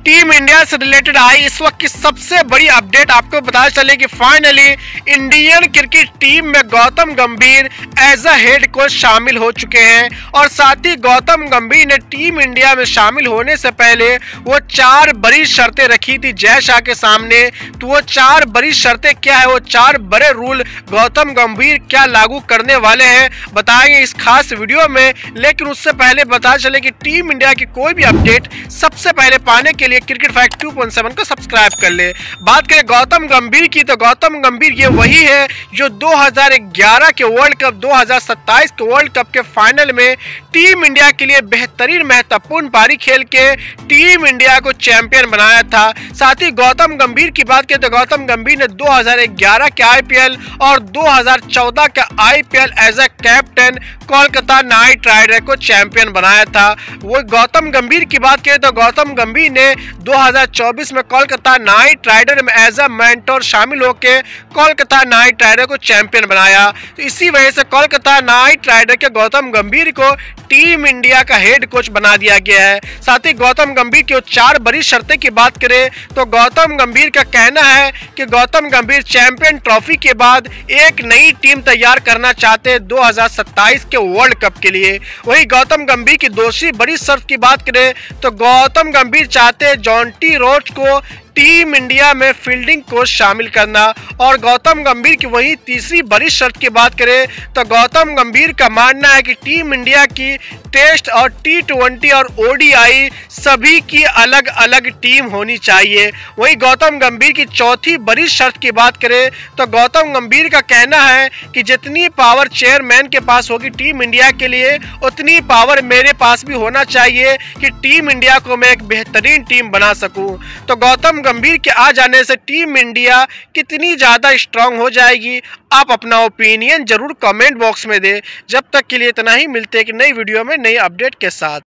Team India से related आई इस वक्त की सबसे बड़ी अपडेट आपको पता चले कि फाइनली इंडियन क्रिकेट टीम में गौतम गंभीर एज अ हेड कोच शामिल हो चुके हैं। और साथ ही गौतम गंभीर ने टीम इंडिया में शामिल होने से पहले वो 4 बड़ी शर्तें रखी थी जय शाह के सामने। तो वो 4 बड़ी शर्तें क्या है, वो 4 बड़े रूल गौतम गंभीर क्या लागू करने वाले हैं बताएंगे इस खास वीडियो में। लेकिन उससे पहले बता चले कि टीम इंडिया की कोई भी अपडेट सबसे पहले पाने के लिए क्रिकेट फैक्ट 2.7 को सब्सक्राइब कर ले। बात करें गौतम गंभीर की तो गौतम गंभीर ये वही है जो 2011 के वर्ल्ड कप 2027 के वर्ल्ड कप के फाइनल में टीम इंडिया के लिए बेहतरीन महत्वपूर्ण पारी खेल के टीम इंडिया को चैंपियन बनाया था। साथ ही गौतम गंभीर की बात करें तो गौतम गंभीर ने 2011 के आईपीएल और 2014 के IPL as a captain Kolkata Knight Rider को चैंपियन बनाया था। वो गौतम गंभीर की बात करें तो गौतम गंभीर ने 2024 में कोलकाता नाइट राइडर में एज अ मेंटोर शामिल होकर कोलकाता नाइट राइडर को चैंपियन बनाया। तो इसी वजह से कोलकाता नाइट राइडर के गौतम गंभीर को टीम इंडिया का हेड कोच बना दिया गया है। साथ ही गौतम गंभीर की 4 बड़ी शर्तें की बात करें तो गौतम गंभीर का कहना है कि गौतम गंभीर चैंपियन ट्रॉफी के बाद एक नई टीम तैयार करना चाहते हैं 2027 के वर्ल्ड कप के लिए। वही गौतम गंभीर की दूसरी बड़ी शर्त की बात करें तो गौतम गंभीर चाहते हैं जॉन्टी रोड्स को टीम इंडिया में फील्डिंग कोच शामिल करना। और गौतम गंभीर की वही तीसरी बड़ी शर्त की बात करें तो गौतम गंभीर का मानना है कि टीम इंडिया की टेस्ट और T20 और ODI सभी की अलग अलग टीम होनी चाहिए। वही गौतम गंभीर की चौथी बड़ी शर्त की बात करें तो गौतम गंभीर का कहना है कि जितनी पावर चेयरमैन के पास होगी टीम इंडिया के लिए उतनी पावर मेरे पास भी होना चाहिए कि टीम इंडिया को मैं एक बेहतरीन टीम बना सकूं। तो गौतम गंभीर के आ जाने से टीम इंडिया कितनी ज़्यादा स्ट्रांग हो जाएगी, आप अपना ओपिनियन जरूर कमेंट बॉक्स में दें। जब तक के लिए इतना ही, मिलते हैं कि नई वीडियो में नई अपडेट के साथ।